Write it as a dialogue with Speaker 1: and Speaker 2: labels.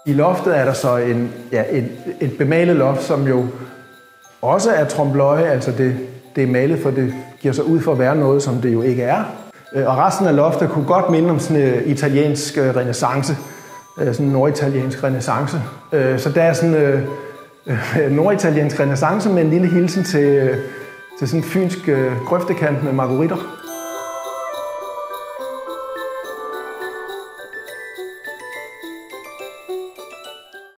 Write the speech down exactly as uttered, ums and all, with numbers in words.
Speaker 1: I loftet er der så en, ja, et, et bemalet loft, som jo også er trompe-l'œil, altså det, det er malet, for det giver sig ud for at være noget, som det jo ikke er. Og resten af loftet kunne godt minde om sådan en italiensk renæssance, sådan en norditaliensk renæssance. Så der er sådan en norditaliensk renæssance med en lille hilsen til, til sådan en fynsk grøftekant med marguritter.